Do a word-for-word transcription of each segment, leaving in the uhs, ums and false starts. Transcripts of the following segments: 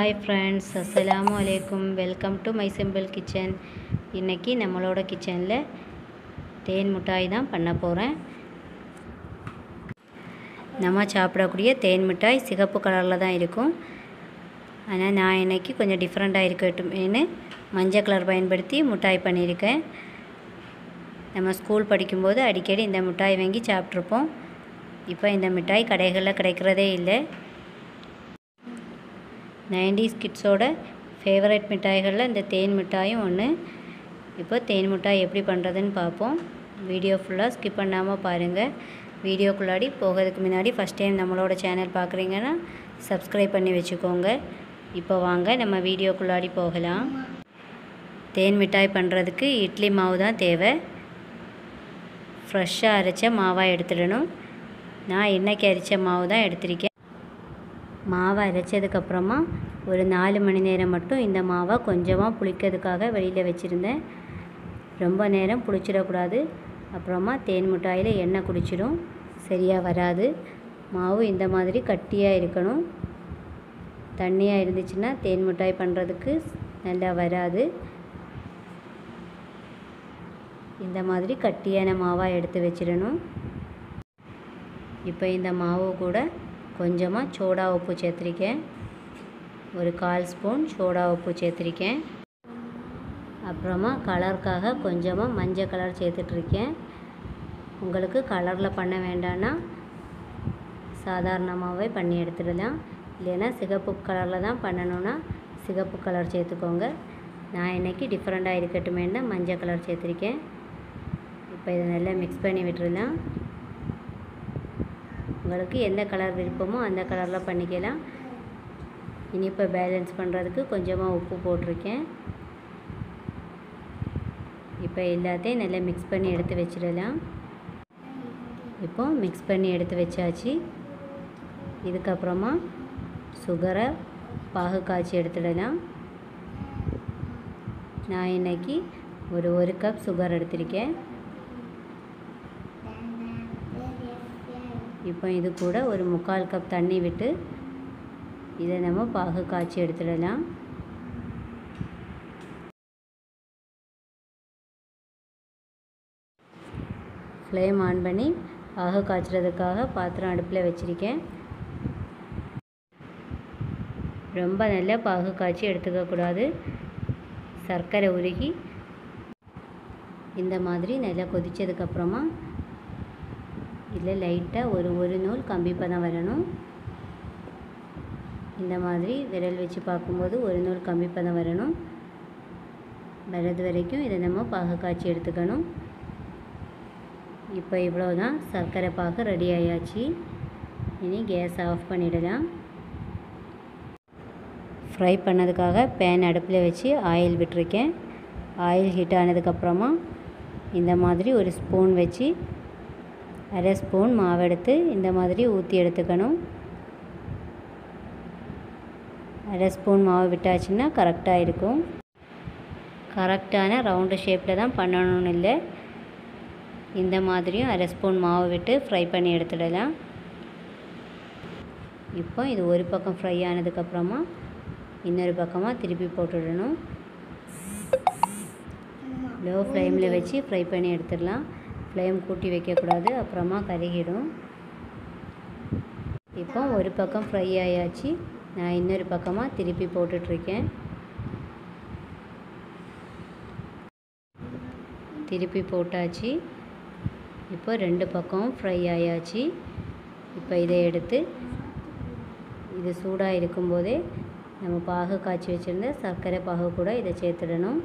हाय friends अस्सलामु अलैकुम welcome to my simple kitchen. இன்றைக்கி நம்மளோட கிச்சனில் தேன் மிட்டாய் தான் பண்ண போகிறேன்। நம்ம சாப்பிடக்கூடிய தேன் மிட்டாய் சிகப்பு கலரில் தான் இருக்கும்। ஆனால் நான் இன்றைக்கி கொஞ்சம் டிஃப்ரெண்ட்டாக இருக்கட்டும்னு மஞ்சள் கலர் பயன்படுத்தி மிட்டாய் பண்ணியிருக்கேன்। நம்ம ஸ்கூல் படிக்கும்போது அடிக்கடி இந்த மிட்டாய் வாங்கி சாப்பிட்ருப்போம்। இப்போ இந்த மிட்டாய் கடைகளில் கிடைக்கிறதே இல்லை। நைன்டீஸ் கிட்ஸோட ஃபேவரட் மிட்டாய்களில் இந்த தேன் மிட்டாயும் ஒன்று। இப்போ தேன் மிட்டாய் எப்படி பண்ணுறதுன்னு பார்ப்போம்। வீடியோ ஃபுல்லாக ஸ்கிப் பண்ணாமல் பாருங்கள்। வீடியோக்குள்ளாடி போகிறதுக்கு முன்னாடி ஃபஸ்ட் டைம் நம்மளோட சேனல் பார்க்குறீங்கன்னா சப்ஸ்கிரைப் பண்ணி வச்சுக்கோங்க। இப்போ வாங்க நம்ம வீடியோக்குள்ளாடி போகலாம்। தேன் மிட்டாய் பண்ணுறதுக்கு இட்லி மாவு தான் தேவை। ஃப்ரெஷ்ஷாக அரைச்ச மாவாக எடுத்துடணும்। நான் இன்றைக்கி அரைச்ச மாவு தான் எடுத்திருக்கேன்। மாவை அரைச்சதுக்கப்புறமா ஒரு நாலு மணி நேரம் மட்டும் இந்த மாவை கொஞ்சமாக புளிக்கிறதுக்காக வெளியில் வச்சுருந்தேன்। ரொம்ப நேரம் புளிச்சிடக்கூடாது, அப்புறமா தேன் மிட்டாயில் எண்ணெய் குடிச்சிடும், சரியாக வராது। மாவு இந்த மாதிரி கட்டியாக இருக்கணும்। தண்ணியாக இருந்துச்சுன்னா தேன் மிட்டாய் பண்ணுறதுக்கு நல்லா வராது। இந்த மாதிரி கட்டியான மாவாக எடுத்து வச்சிடணும்। இப்போ இந்த மாவு கூட கொஞ்சமாக சோடா உப்பு சேர்த்துருக்கேன்। ஒரு கால் ஸ்பூன் சோடா உப்பு சேர்த்துருக்கேன்। அப்புறமா கலருக்காக கொஞ்சமாக மஞ்சள் கலர் சேர்த்துட்ருக்கேன்। உங்களுக்கு கலரில் பண்ண வேண்டான்னா சாதாரணமாகவே பண்ணி எடுத்துடலாம்। இல்லைன்னா சிகப்பு கலரில் தான் பண்ணணுன்னா சிகப்பு கலர் சேர்த்துக்கோங்க। நான் இன்றைக்கி டிஃப்ரெண்ட்டாக இருக்கட்டுமேன்னு மஞ்சள் கலர் சேர்த்துருக்கேன்। இப்போ இதை நல்லா மிக்ஸ் பண்ணி விட்டுடலாம்। உங்களுக்கு எந்த கலர் விருப்பமோ அந்த கலரில் பண்ணிக்கலாம்। இனிப்பை பேலன்ஸ் பண்ணுறதுக்கு கொஞ்சமாக உப்பு போட்டிருக்கேன்। இப்போ எல்லாத்தையும் நல்லா மிக்ஸ் பண்ணி எடுத்து வச்சிடலாம்। இப்போ மிக்ஸ் பண்ணி எடுத்து வச்சாச்சு। இதுக்கப்புறமா சுகரை பாகு காய்ச்சி எடுத்துடலாம்। நான் இன்றைக்கி ஒரு ஒரு கப் சுகர் எடுத்திருக்கேன்। இப்போ இது கூட ஒரு முக்கால் கப் தண்ணி விட்டு இதை நம்ம பாகு காய்ச்சி எடுத்துடலாம்। ஃப்ளேம் ஆன் பண்ணி பாகு காய்ச்சறதுக்காக பாத்திரம் அடுப்பில் வச்சுருக்கேன்। ரொம்ப நல்லா பாகு காய்ச்சி எடுத்துக்கக்கூடாது। சர்க்கரை உருகி இந்த மாதிரி நல்லா கொதித்ததுக்கப்புறமா இதில் லைட்டாக ஒரு ஒரு நூல் கம்பி பதம் வரணும்। இந்த மாதிரி விரல் வச்சு பார்க்கும்போது ஒரு நூல் கம்பி பதம் வரணும்। வரது வரைக்கும் இதை நம்ம பாகு காய்ச்சி எடுத்துக்கணும்। இப்போ இவ்வளோ தான் சர்க்கரை பாகு ரெடி ஆயாச்சு। இனி கேஸ் ஆஃப் பண்ணிடலாம்। ஃப்ரை பண்ணதுக்காக பேன் அடுப்பில் வச்சு ஆயில் விட்டுருக்கேன்। ஆயில் ஹீட் ஆனதுக்கப்புறமா இந்த மாதிரி ஒரு ஸ்பூன் வச்சு அரை ஸ்பூன் மாவெடுத்து இந்த மாதிரி ஊற்றி எடுத்துக்கணும்। அரை ஸ்பூன் மாவு விட்டாச்சுன்னா கரெக்டாக இருக்கும்। கரெக்டான ரவுண்டு ஷேப்பில் தான் பண்ணணும்னு இல்லை, இந்த மாதிரியும் அரை ஸ்பூன் மாவு விட்டு ஃப்ரை பண்ணி எடுத்துடலாம்। இப்போ இது ஒரு பக்கம் ஃப்ரை ஆனதுக்கப்புறமா இன்னொரு பக்கமாக திருப்பி போட்டுடணும்। லோ ஃப்ளேமில் வச்சு ஃப்ரை பண்ணி எடுத்துடலாம்। ஃப்ளேம் கூட்டி வைக்கக்கூடாது, அப்புறமா கருகிடும்। இப்போ ஒரு பக்கம் ஃப்ரை ஆயாச்சு, நான் இன்னொரு பக்கமாக திருப்பி போட்டுட்ருக்கேன்। திருப்பி போட்டாச்சு। இப்போ ரெண்டு பக்கம் ஃப்ரை ஆயாச்சு। இப்போ இதை எடுத்து இது சூடாக இருக்கும்போதே நம்ம பாகு காய்ச்சி வச்சுருந்த சர்க்கரை பாகு கூட இதை சேர்த்துடணும்।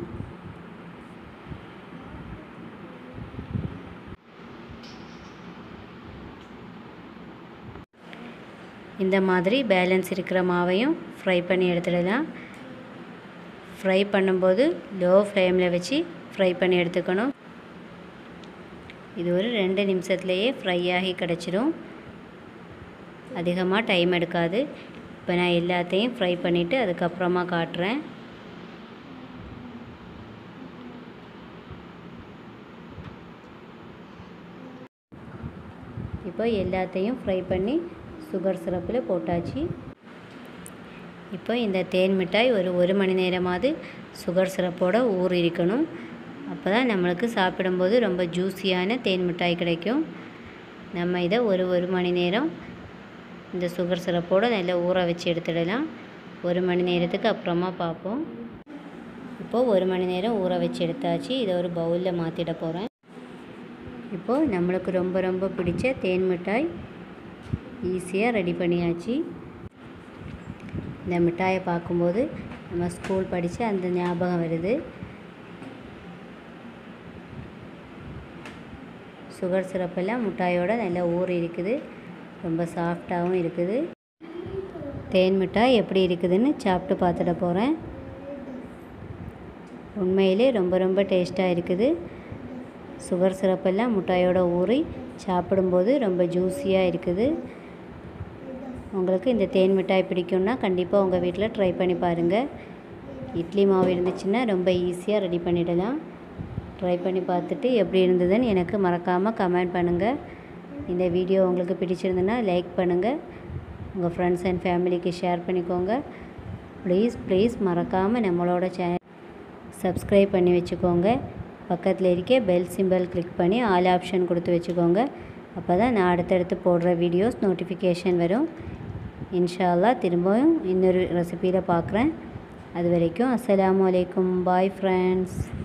இந்த மாதிரி பேலன்ஸ் இருக்கிற மாவையும் ஃப்ரை பண்ணி எடுத்துடலாம்। ஃப்ரை பண்ணும்போது லோ ஃப்ளேமில் வச்சு ஃப்ரை பண்ணி எடுத்துக்கணும்। இது ஒரு ரெண்டு நிமிஷத்துலேயே ஃப்ரை ஆகி கிடச்சிடும், அதிகமாக டைம் எடுக்காது। இப்போ நான் எல்லாத்தையும் ஃப்ரை பண்ணிவிட்டு அதுக்கப்புறமா காட்டுறேன்। இப்போ எல்லாத்தையும் ஃப்ரை பண்ணி சுகர் சிரப்பில் போட்டாச்சு। இப்போ இந்த தேன் மிட்டாய் ஒரு ஒரு மணி நேரமாவது சுகர் சிரப்போடு ஊறி இருக்கணும். அப்போ தான் நம்மளுக்கு சாப்பிடும்போது ரொம்ப ஜூஸியான தேன் மிட்டாய் கிடைக்கும். நம்ம இதை ஒரு ஒரு மணி நேரம் இந்த சுகர் சிரப்போடு நல்லா ஊற வச்சு எடுத்துடலாம். ஒரு மணி நேரத்துக்கு அப்புறமா பார்ப்போம். இப்போது ஒரு மணி நேரம் ஊற வச்சு எடுத்தாச்சு. இதை ஒரு பவுலில் மாற்றிட போகிறேன். இப்போது நம்மளுக்கு ரொம்ப ரொம்ப பிடிச்ச தேன் மிட்டாய் ஈஸியாக ரெடி பண்ணியாச்சு. இந்த மிட்டாயை பார்க்கும்போது நம்ம ஸ்கூல் படித்த அந்த ஞாபகம் வருது. சுகர் சிரப்பெல்லாம் மிட்டாயோட நல்லா ஊறி இருக்குது. ரொம்ப சாஃப்டாகவும் இருக்குது. தேன் மிட்டாய் எப்படி இருக்குதுன்னு சாப்பிட்டு பார்த்துட போகிறேன். உண்மையிலே ரொம்ப ரொம்ப டேஸ்ட்டாக இருக்குது. சுகர் சிரப்பெல்லாம் மிட்டாயோட ஊறி சாப்பிடும்போது ரொம்ப ஜூஸியாக இருக்குது. உங்களுக்கு இந்த தேன் மிட்டாய் பிடிக்கும்னா கண்டிப்பாக உங்கள் வீட்டில் ட்ரை பண்ணி பாருங்கள். இட்லி மாவு இருந்துச்சுன்னா ரொம்ப ஈஸியாக ரெடி பண்ணிடலாம். ட்ரை பண்ணி பார்த்துட்டு எப்படி இருந்ததுன்னு எனக்கு மறக்காமல் கமெண்ட் பண்ணுங்கள். இந்த வீடியோ உங்களுக்கு பிடிச்சிருந்துன்னா லைக் பண்ணுங்கள். உங்கள் ஃப்ரெண்ட்ஸ் அண்ட் ஃபேமிலிக்கு ஷேர் பண்ணிக்கோங்க. ப்ளீஸ் ப்ளீஸ் மறக்காமல் நம்மளோட சேனல் சப்ஸ்கிரைப் பண்ணி வச்சுக்கோங்க. பக்கத்தில் இருக்க பெல் சிம்பல் கிளிக் பண்ணி ஆல் ஆப்ஷன் கொடுத்து வச்சுக்கோங்க. அப்போ தான் நான் அடுத்தடுத்து போடுற வீடியோஸ் நோட்டிஃபிகேஷன் வரும். இன்ஷா அல்லாஹ் திரும்பவும் இன்னொரு ரெசிபியில் பார்க்குறேன். அது வரைக்கும் அஸ்ஸலாமு அலைக்கும். Bye friends.